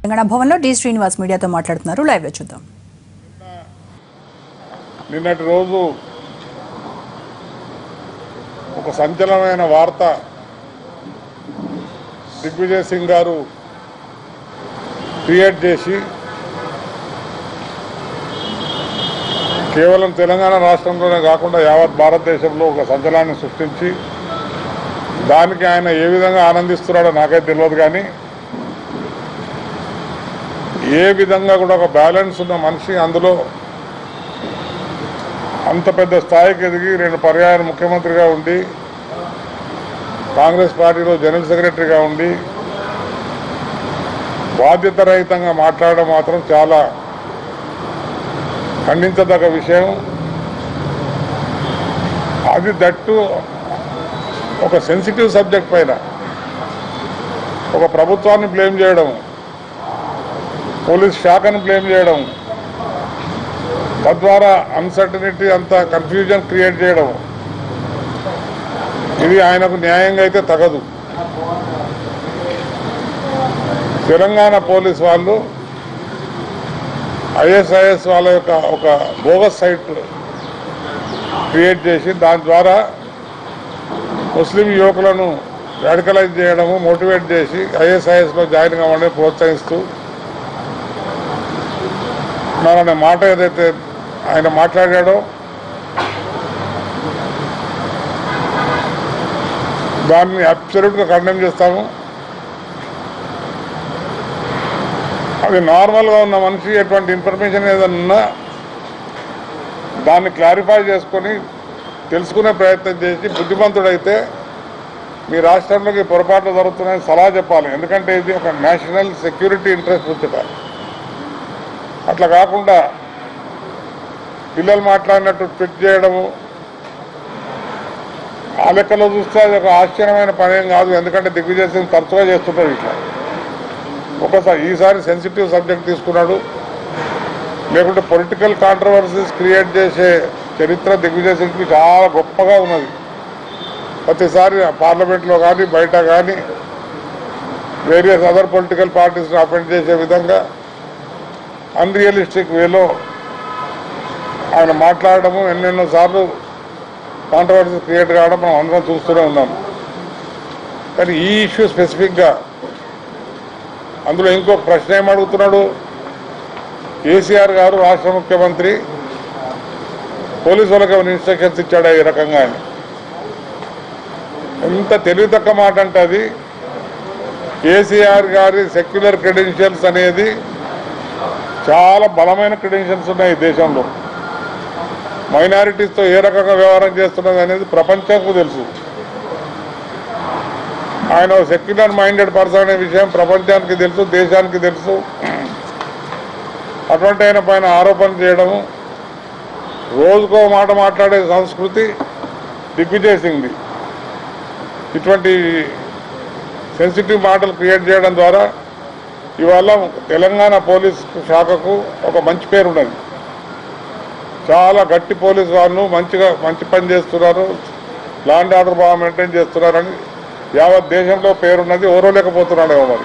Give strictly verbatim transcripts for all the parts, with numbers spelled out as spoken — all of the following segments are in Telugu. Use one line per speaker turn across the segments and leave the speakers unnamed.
తెలంగాణ భవన్లో డి శ్రీనివాస్ మీడియాతో మాట్లాడుతున్నారు. లైవ్ లో చూద్దాం.
నిన్నటి రోజు ఒక సంచలనమైన వార్త దిగ్విజయ్ సింగ్ గారు క్రియేట్ చేసి కేవలం తెలంగాణ రాష్ట్రంలోనే కాకుండా యావత్ భారతదేశంలో ఒక సంచలనాన్ని సృష్టించి దానికి ఆయన ఏ విధంగా ఆనందిస్తున్నాడో నాకైతే తెలియదు. కానీ ఏ విధంగా కూడా ఒక బ్యాలెన్స్ ఉన్న మనిషి అందులో అంత పెద్ద స్థాయికి ఎదిగి రెండు పర్యాయాలు ముఖ్యమంత్రిగా ఉండి కాంగ్రెస్ పార్టీలో జనరల్ సెక్రటరీగా ఉండి బాధ్యత రహితంగా మాట్లాడడం మాత్రం చాలా ఖండించదగ్గ విషయం. అది దట్టు ఒక సెన్సిటివ్ సబ్జెక్ట్ పైన ఒక ప్రభుత్వాన్ని బ్లేమ్ చేయడం, పోలీస్ శాఖను బ్లేమ్ చేయడం, తద్వారా అన్సర్టనిటీ అంతా కన్ఫ్యూజన్ క్రియేట్ చేయడం, ఇది ఆయనకు న్యాయంగా అయితే తగదు. తెలంగాణ పోలీస్ వాళ్ళు ఐఎస్ఐఎస్ వాళ్ళ యొక్క ఒక బోగస్ సైట్ క్రియేట్ చేసి దాని ద్వారా ముస్లిం యువకులను రాడికలైజ్ చేయడము, మోటివేట్ చేసి ఐఎస్ఐఎస్లో జాయిన్ కావాలని ప్రోత్సహిస్తూ అనే మాట ఏదైతే ఆయన మాట్లాడాడో దాన్ని అబ్సల్యూట్గా కండెమ్ చేస్తాము. అది నార్మల్గా ఉన్న మనిషి ఎటువంటి ఇన్ఫర్మేషన్ ఏదైనా ఉన్నా దాన్ని క్లారిఫై చేసుకొని తెలుసుకునే ప్రయత్నం చేసి బుద్ధిమంతుడైతే మీ రాష్ట్రంలోకి పొరపాట్లు జరుగుతున్నాయని సలహా చెప్పాలి. ఎందుకంటే ఇది ఒక నేషనల్ సెక్యూరిటీ ఇంట్రెస్ట్ వచ్చేట. అట్లా కాకుండా పిల్లలు మాట్లాడినట్టు ట్వీట్ చేయడము ఆ లెక్కలో చూస్తే అది ఒక ఆశ్చర్యమైన పని ఏం కాదు. ఎందుకంటే దిగ్విజయ్ సింగ్ తరచుగా చేస్తుంటారు ఇట్లా. ఒకసారి ఈసారి సెన్సిటివ్ సబ్జెక్ట్ తీసుకున్నాడు. లేకుంటే పొలిటికల్ కాంట్రవర్సీస్ క్రియేట్ చేసే చరిత్ర దిగ్విజయ్ సింగ్కి చాలా గొప్పగా ఉన్నది. ప్రతిసారి పార్లమెంట్లో కానీ బయట కానీ వేరియస్ అదర్ పొలిటికల్ పార్టీస్ని అపెండ్ చేసే విధంగా అన్రియలిస్టిక్ వేలో ఆయన మాట్లాడడము, ఎన్నెన్నో సార్లు కాంట్రవర్సీ క్రియేట్ కావడం మనం అందరం చూస్తూనే ఉన్నాం. కానీ ఈ ఇష్యూ స్పెసిఫిక్గా అందులో ఇంకొక ప్రశ్న ఏమడుగుతున్నాడు, కేసీఆర్ గారు రాష్ట్ర ముఖ్యమంత్రి పోలీసు వాళ్ళకి ఏమైనా ఇన్స్ట్రక్షన్స్ ఇచ్చాడా ఈ రకంగా అని. ఎంత తెలివి తక్కువ మాట అంటే అది. కేసీఆర్ గారి సెక్యులర్ క్రెడెన్షియల్స్ అనేది చాలా బలమైన క్రెడెన్షియల్స్ ఉన్నాయి ఈ దేశంలో. మైనారిటీస్తో ఏ రకంగా వ్యవహారం చేస్తున్నది అనేది ప్రపంచంకు తెలుసు. ఆయన సెక్యులర్ మైండెడ్ పర్సన్ అనే విషయం ప్రపంచానికి తెలుసు, దేశానికి తెలుసు. అటువంటి ఆయన పైన ఆరోపణ చేయడము, రోజుకో మాట మాట్లాడే సంస్కృతి దిగ్విజయ్ సింగ్ది. ఇటువంటి సెన్సిటివ్ మాటలు క్రియేట్ చేయడం ద్వారా ఇవాళ తెలంగాణ పోలీస్ శాఖకు ఒక మంచి పేరు ఉన్నది. చాలా గట్టి పోలీసు వాళ్ళు మంచిగా మంచి పని చేస్తున్నారు, లా అండ్ ఆర్డర్ బాగా మెయింటైన్ చేస్తున్నారని యావత్ దేశంలో పేరున్నది. ఓరలేకపోతున్నాడేమో మరి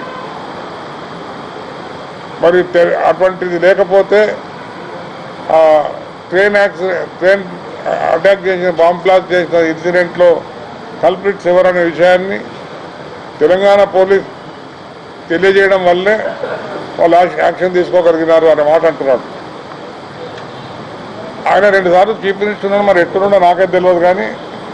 మరి అటువంటిది లేకపోతే ట్రైన్ యాక్సిడెంట్ ట్రైన్ అటాక్ చేసిన బాంబ్ బ్లాస్ట్ చేసిన ఇన్సిడెంట్లో కల్ప్రిట్స్ ఎవరనే విషయాన్ని తెలంగాణ పోలీస్ తెలియజేయడం వల్లే వాళ్ళు యాక్షన్ తీసుకోగలిగినారు అనే మాట అంటున్నాడు. ఆయన రెండుసార్లు చీఫ్ మినిస్టర్ ఉన్నాడు, మరి ఎట్టున్నాడో నాకైతే తెలియదు. కానీ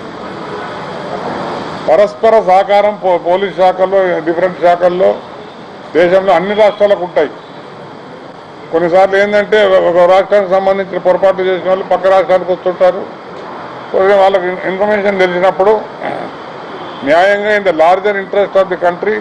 పరస్పర సహకారం పోలీస్ శాఖల్లో డిఫరెంట్ శాఖల్లో దేశంలో అన్ని రాష్ట్రాలకు ఉంటాయి. కొన్నిసార్లు ఏంటంటే ఒక రాష్ట్రానికి సంబంధించిన పొరపాట్లు చేసిన వాళ్ళు పక్క రాష్ట్రానికి వస్తుంటారు. వాళ్ళకి ఇన్ఫర్మేషన్ తెలిసినప్పుడు న్యాయంగా in the larger interest of the country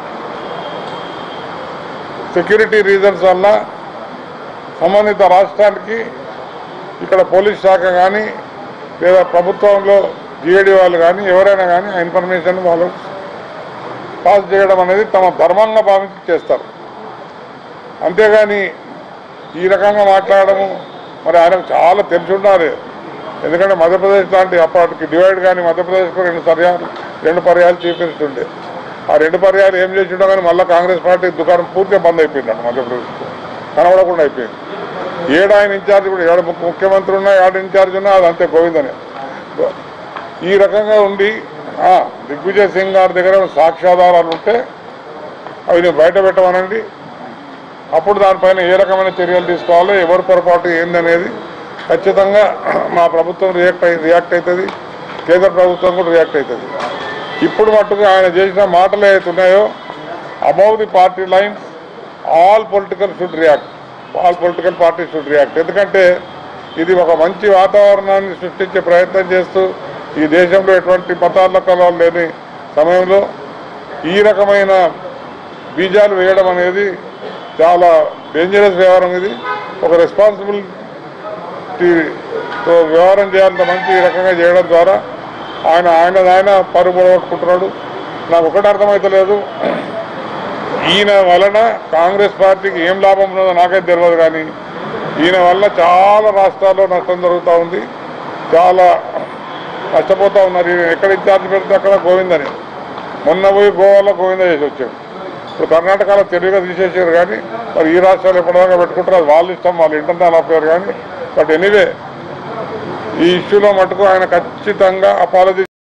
security reasons వల్ల సంబంధిత రాష్ట్రానికి ఇక్కడ పోలీస్ శాఖ కానీ లేదా ప్రభుత్వంలో జిఏడి వాళ్ళు కానీ ఎవరైనా కానీ ఆ ఇన్ఫర్మేషన్ వాళ్ళు పాస్ చేయడం అనేది తమ ధర్మంగా భావించి చేస్తారు. అంతేగాని ఈ రకంగా మాట్లాడము మరి ఆయనకు చాలా తెలిసి ఉండాలి. ఎందుకంటే మధ్యప్రదేశ్ లాంటి అప్పటికి డివైడ్ కానీ మధ్యప్రదేశ్లో రెండు పర్యాలు రెండు పర్యాలు చీఫ్ మినిస్టర్ ఉండే ఆ రెండు పర్యాలు ఏం చేసిండో కానీ మళ్ళీ కాంగ్రెస్ పార్టీ దుకాణం పూర్తిగా బంద్ అయిపోయింది అన్న మధ్యప్రదేశ్ కనబడకుండా అయిపోయింది. ఏడు ఆయన ఇన్ఛార్జ్ కూడా ఏడు ముఖ్యమంత్రి ఉన్నా ఏడు ఇన్ఛార్జ్ ఉన్నా అది అంతే గోవిందనే. ఈ రకంగా ఉండి దిగ్విజయ్ సింగ్ గారి దగ్గర సాక్ష్యాధారాలు ఉంటే అవి నేను బయట పెట్టమనండి. అప్పుడు దానిపైన ఏ రకమైన చర్యలు తీసుకోవాలో ఎవరి పొరపాటు ఏందనేది ఖచ్చితంగా మా ప్రభుత్వం రియాక్ట్ అయి రియాక్ట్ అవుతుంది, కేంద్ర ప్రభుత్వం కూడా రియాక్ట్ అవుతుంది. ఇప్పుడు మట్టుకు ఆయన చేసిన మాటలు ఏవైతే ఉన్నాయో above the party lines all political should react all political party should react. ఎందుకంటే ఇది ఒక మంచి వాతావరణాన్ని సృష్టించే ప్రయత్నం చేస్తూ ఈ దేశంలో ఎటువంటి మతాల కలవాలు లేని సమయంలో ఈ రకమైన బీజాలు వేయడం అనేది చాలా డేంజరస్ వ్యవహారం. ఇది ఒక రెస్పాన్సిబిలిటీతో వ్యవహారం చేయాలంత మంచి ఈ రకంగా చేయడం ద్వారా ఆయన ఆయన ఆయన పరుగు పొడగొట్టుకుంటున్నాడు. నాకు ఒకటి అర్థమవుతలేదు, ఈయన వలన కాంగ్రెస్ పార్టీకి ఏం లాభం ఉన్నదో నాకైతే తెలియదు, కానీ ఈయన వల్ల చాలా రాష్ట్రాల్లో నష్టం జరుగుతూ ఉంది, చాలా నష్టపోతూ ఉన్నారు. ఈయన ఎక్కడ ఇన్ఛార్జ్ పెడితే అక్కడ గోవిందని మొన్న పోయి గోవాలో గోవింద చేసి వచ్చాడు. ఇప్పుడు కర్ణాటకలో తెలివిగా తీసేసారు, కానీ మరి ఈ రాష్ట్రాలు ఎప్పటిదాకా పెట్టుకుంటారు అది వాళ్ళ ఇష్టం, వాళ్ళు ఇంటర్నల్ అఫేర్. కానీ బట్ ఎనీవే ఈ ఇష్యూలో మటుకు ఆయన ఖచ్చితంగా అపాలజీ